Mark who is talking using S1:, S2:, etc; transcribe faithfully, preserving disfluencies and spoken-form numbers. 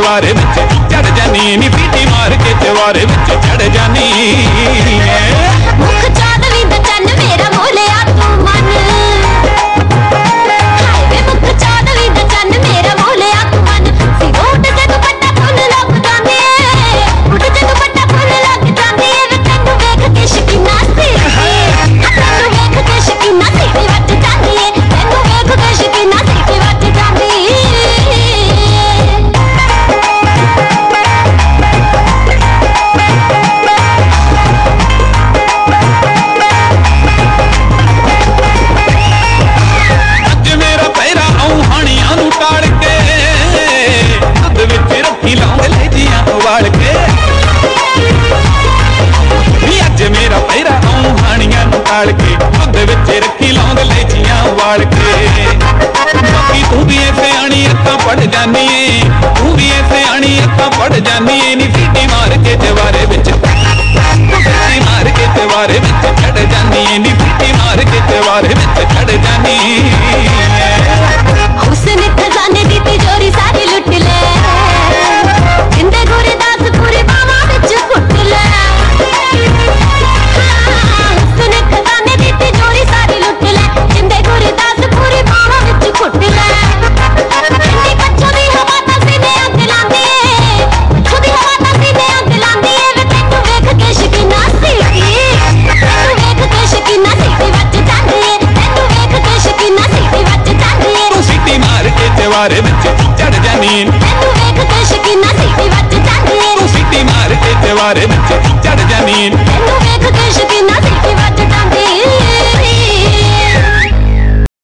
S1: चवारे विच चढ़ जानी नी पीटी मार के चवारे विच चढ़ जानी
S2: मुख चांदनी दा चन्न मेरा मोलिया तू मन हाय वे मुख चांदनी दा चन्न मेरा मोलिया तू मन सिरोट ते दुपट्टा फुल लग जांदे उठ ते दुपट्टा फुल लग जांदे वे तैनू वेख के शकीना सी तैनू वेख के शकीना सी वट जांदी है तैनू वेख के शकीना सी वट जांदी
S1: के दुध विच रखी लौंग लेचियां वाल के बाकी तू भी सियाणी अखां पढ़ जानी